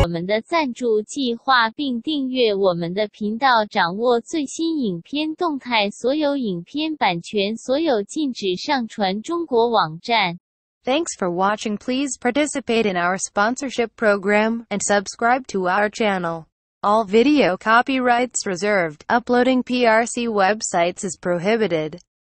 们的赞助计划并订阅我们的频道，掌握最新影片动态。所有影片版权所有，禁止上传中国网站。 Thanks for watching. Please participate in our sponsorship program and subscribe to our channel. All video copyrights reserved. Uploading PRC websites is prohibited.